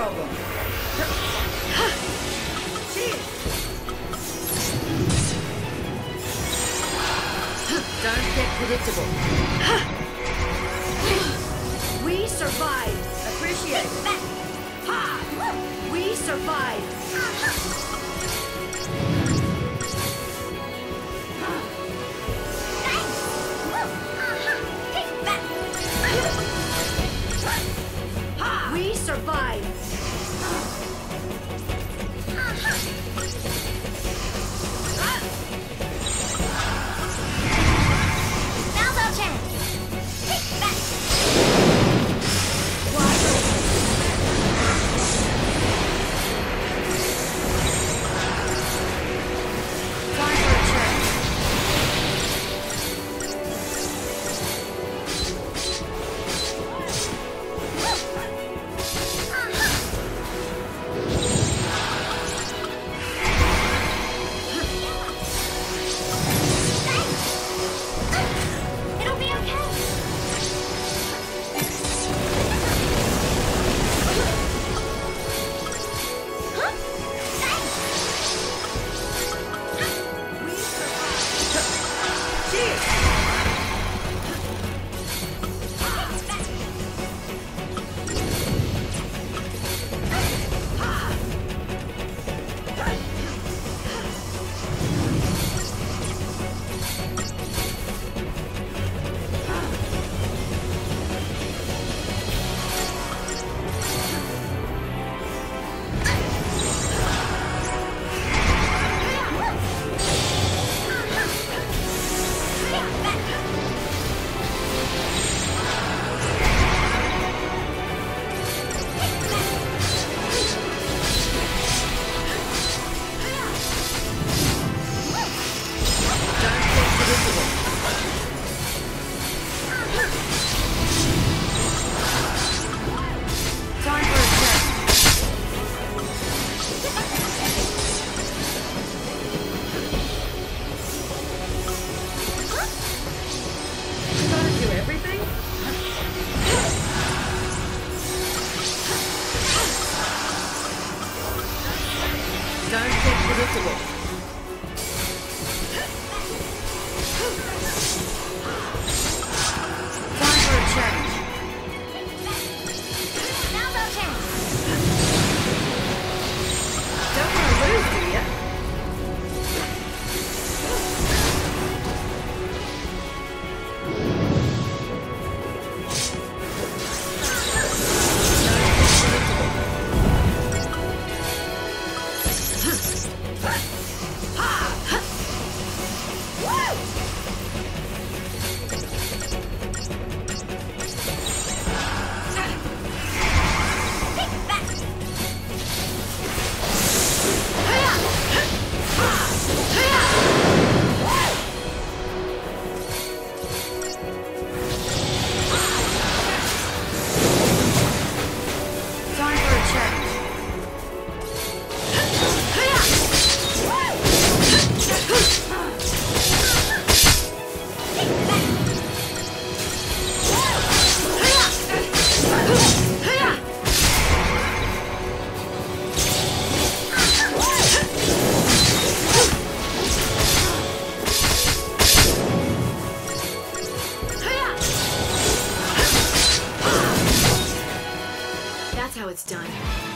problem. Don't get predictable. We survived. Appreciate it. We survived. We survived. Now's our chance. Take that. Time for a change. It'll be okay. We survived. Cheers. Time for a change. You gotta do everything? Don't get predictable. Time for a change. Now's our chance. Don't want to lose, do ya? Time for a change. That's how it's done.